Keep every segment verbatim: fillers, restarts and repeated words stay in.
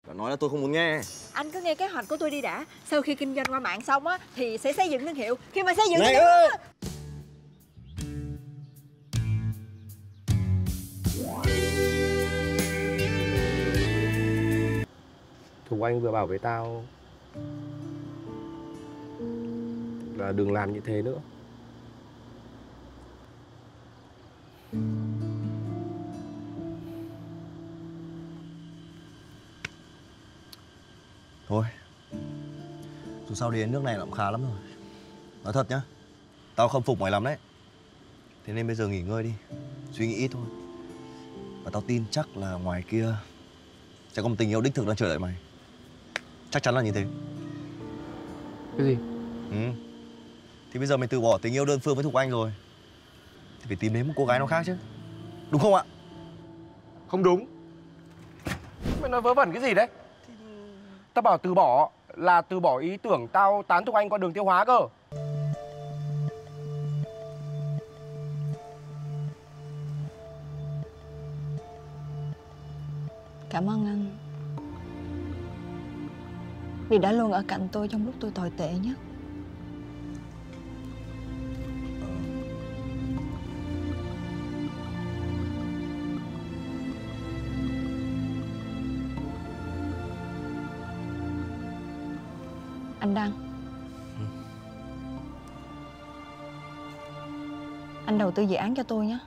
Đã nói là tôi không muốn nghe. Anh cứ nghe kế hoạch của tôi đi đã. Sau khi kinh doanh qua mạng xong á thì sẽ xây dựng thương hiệu. Khi mà xây dựng Này thương ơi! Thục Anh vừa bảo với tao là đừng làm như thế nữa. Thôi, dù sao đến nước này là cũng khá lắm rồi. Nói thật nhá, tao khâm phục mày lắm đấy. Thế nên bây giờ nghỉ ngơi đi, suy nghĩ ít thôi. Và tao tin chắc là ngoài kia sẽ có một tình yêu đích thực đang chờ đợi mày. Chắc chắn là như thế. Cái gì? Ừ. Thì bây giờ mày từ bỏ tình yêu đơn phương với Thục Anh rồi thì phải tìm đến một cô gái nào khác chứ. Đúng không ạ? Không đúng. Mày nói vớ vẩn cái gì đấy? Tao bảo từ bỏ là từ bỏ ý tưởng tao tán Thục Anh qua đường tiêu hóa cơ. Cảm ơn anh vì đã luôn ở cạnh tôi trong lúc tôi tồi tệ nhất. Anh Đăng. Ừ. Anh đầu tư dự án cho tôi nhé.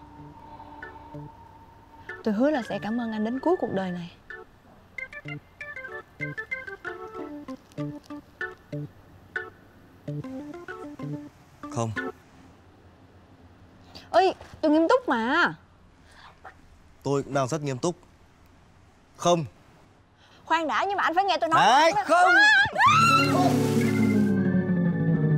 Tôi hứa là sẽ cảm ơn anh đến cuối cuộc đời này. Không. Ơi, tôi nghiêm túc mà. Tôi cũng đang rất nghiêm túc. Không. Khoan đã, nhưng mà anh phải nghe tôi nói. Đấy, không.